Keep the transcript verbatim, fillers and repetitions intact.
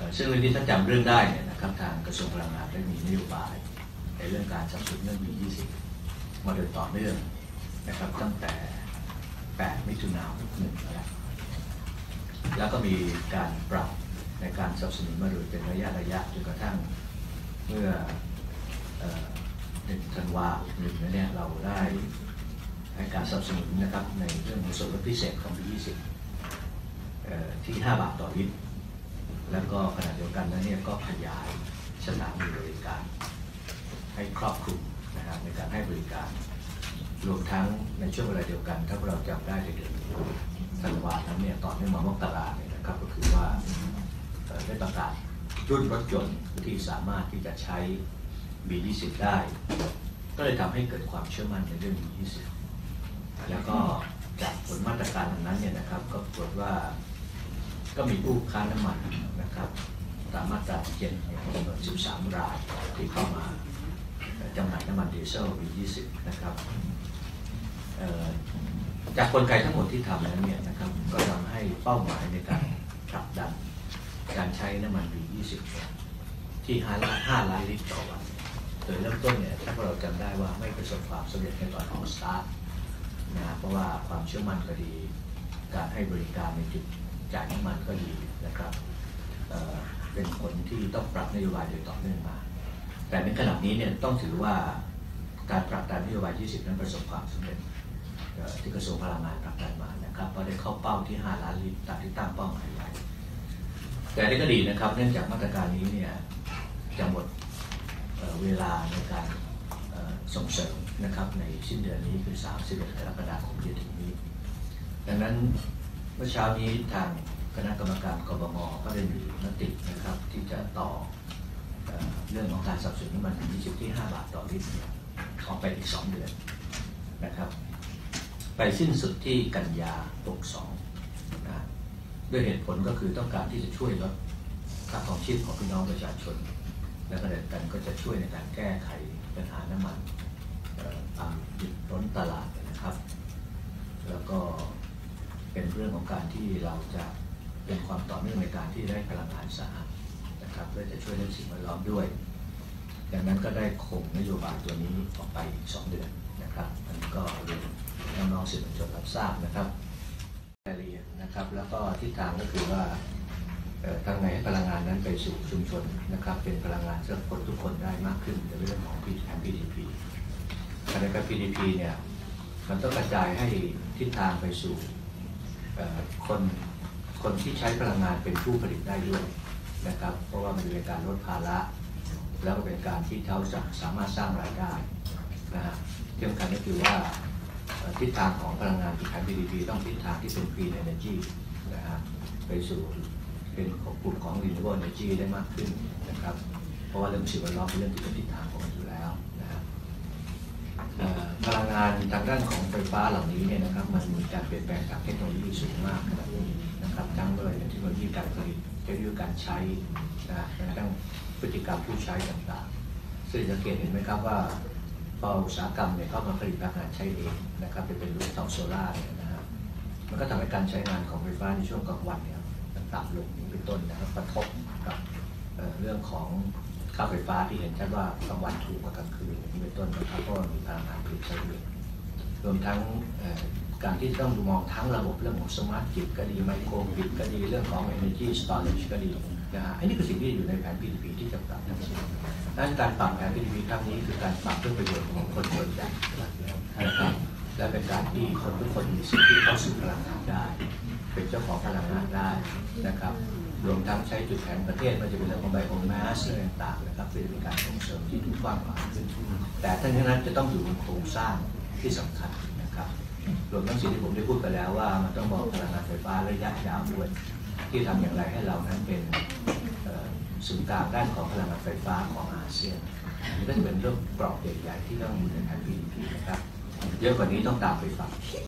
ซึ่งเรื่องที่ท่านจำเรื่องได้เนี่ยนะครับทางกระทรวงพลังงานได้มีนโยบายในเรื่องการสนับสนุนเรื่อง บี ยี่สิบ มาโดยต่อเนื่องนะครับตั้งแต่แปดมิถุนายนหนึ่งแล้วแล้วก็มีการปรับในการสนับสนุนมาโดยเป็นระยะระยะจนกระทั่งเมื่อหนึ่งธันวาคมหนึ่งเนี่ยเราได้ให้การสนับสนุนนะครับในเรื่องของส่วนลดพิเศษของ บี ยี่สิบ ที่ห้าบาทต่อลิตรแล้วก็ขณะเดียวกันนั้นเนี่ยก็ขยายสถานีบริการให้ครอบคลุมนะครับในการให้บริการรวมทั้งในช่วงเวลาเดียวกันถ้าเราจำได้ในเดือนธันวาคมนั้นเนี่ยต่อเนื่องมามกราเนี่ยนะครับก็คือว่าได้ประกาศรุ่นรถยนต์ที่สามารถที่จะใช้ บี ยี่สิบ ได้ก็เลยทำให้เกิดความเชื่อมั่นในเรื่อง บี ยี่สิบ แล้วก็จากผลมาตรการนั้นเนี่ยนะครับก็ปรากฏว่าก็มีผู้ค้าน้ำมันนะครับตามมาตราเจ็ดจำนวนสิบสามรายที่เข้ามาจำหน่ายน้ำมันดีเซล บี ยี่สิบ นะครับจากกลไกทั้งหมดที่ทำนั้นเนี่ยนะครับก็ทำให้เป้าหมายในการผลักดันการใช้น้ำมัน บี ยี่สิบ ที่ห้าล้านลิตรต่อวันโดยเริ่มต้นเนี่ยถ้าเราจำได้ว่าไม่ประสบความสำเร็จในตอนออกสตาร์ทนะเพราะว่าความเชื่อมั่นก็ดีการให้บริการในจุดจ่ายน้ำมันก็ดีนะครับ เ, เป็นผลที่ต้องปรับนโยบายโดยต่อเนื่องมาแต่ในขณะนี้เนี่ยต้องถือว่าการปรับตามนโยบาย ยี่สิบ นั้นประสบความสำเร็จที่กระทรวงพลังงานผลักดันมานะครับก็ได้เข้าเป้าที่ห้าล้านลิตรตามที่ตั้งเป้าหมายไว้แต่นี่ก็ดีนะครับเนื่องจากมาตรการนี้เนี่ยจะหมด เ, เวลาในการส่งเสริมนะครับในสิ้นเดือนนี้คือสามสิบเอ็ดกรกฎาคมที่ถึงนี้ดังนั้นเมื่อเช้านี้ทางคณะกรรมการกบง.ก็ได้มีมตินะครับที่จะต่อ เ, เรื่องของการสนับสนุนน้ำมันบี ยี่สิบ ที่ห้าบาทต่อลิตรออกไปอีกสองเดือนนะครับไปสิ้นสุดที่กันยาหกสิบสองนะด้วยเหตุผลก็คือต้องการที่จะช่วยลดค่าครองชีพของพี่น้องประชาชนและขณะเดียวกันก็จะช่วยในการแก้ไขปัญหาน้ำมันตามหยุดล้นตลาดนะครับแล้วก็เป็นเรื่องของการที่เราจะเป็นความต่อเนื่องในการที่ได้พลังงานสะอาดนะครับเพื่อจะช่วยเรื่องสิ่งแวดล้อมด้วยดังนั้นก็ได้คงนโยบายตัวนี้ออกไปอีกสองเดือนนะครับอันนี้ก็เรียนน้องๆสื่อมวลชนรับทราบนะครับรายละเอียดนะครับแล้วก็ทิศทางก็คือว่าทางไหนพลังงานนั้นไปสู่ชุมชนนะครับเป็นพลังงานสำหรับคนทุกคนได้มากขึ้นในเรื่องของ พี ดี พี ขณะกับ พี ดี พี เนี่ยมันต้องกระจายให้ทิศทางไปสู่คนคนที่ใช้พลังงานเป็นผู้ผลิตได้ด้วยนะครับเพราะว่ามันเป็นการลดภาระแล้วก็เป็นการที่เขาจะสามารถสร้างรายได้นะฮะที่สำคัญก็คือว่าทิศทางของพลังงานที่ขาย พี ดี พี ต้องทิศทางที่เป็น Green Energy นะฮะไปสู่เป็นของกลุ่มของ Renewable Energy ได้มากขึ้นนะครับเพราะว่าเรื่องสิ่งแวดล้อมเป็นเรื่องที่เป็นทิศทางของมันอยู่แล้วนะฮะพลังงานทางด้านของไฟฟ้าเหล่านี้เนี่ยนะครับมันมีการเปลี่ยนแปลงทางเทคโนโลยีสูงมากขนาดนี้นะครับทั้งด้วยเทคโนโลยีการผลิตเทคโนโลยีการใช้นะทั้งพฤติกรรมผู้ใช้ต่างๆซึ่งสังเกตเห็นไหมครับว่าพออุตสาหกรรมเนี่ยเข้ามาผลิตพลังงานใช้เองนะครับเป็นรูปทองโซล่าเนี่ยนะฮะมันก็ทำให้การใช้งานของไฟฟ้าในช่วงกลางวันเนี่ยต่ำลงเป็นต้นนะครับกระทบกับ เ, เรื่องของค่าไฟฟ้าที่เห็นชัดว่ากลางวันถูกกว่ากลางคืนนี่เป็นต้นนะครับเพราะมีพลังงานผลิตใช้เองรวมทั้งการที่ต้องดูมองทั้งระบบเรื่องของสมาร์ทกริดก็ดีไมโครกริดก็ดีเรื่องของ Energy Storage ก็ดีนะฮะอันนี้คือสิ่งที่อยู่ในแผน พี ดี พี ที่จะปรับทั้งสิ้นดังนั้นการปรับแผน พี ดี พี ครั้งนี้คือการปรับเพื่อประโยชน์ของคนส่วนใหญ่นะครับและเป็นการที่คนทุกคนมีสิทธิเข้าสู่พลังงานได้เป็นเจ้าของพลังงานได้นะครับรวมทั้งใช้จุดแข็งประเทศมันจะเป็นเรื่องของไบโอแมสต่างๆนะครับเพื่อเป็นการส่งเสริมที่ถูกกว้างขวางขึ้นแต่ทั้งนี้นั้นจะต้องอยู่บนโครงสร้างที่สำคัญนะครับรวมทั้งสิ่งที่ผมได้พูดไปแล้วว่ามันต้องมองพลังงานไฟฟ้าระยะยาวด้วยที่ทำอย่างไรให้เรานั้นเป็นศูนย์กลางด้านของพลังงานไฟฟ้าของอาเซียนนี่ก็จะเป็นเรื่องกรอบใหญ่ๆที่ต้องอยู่ในแผน พี ดี พี นะครับเยอะกว่านี้ต้องตามไปฟัง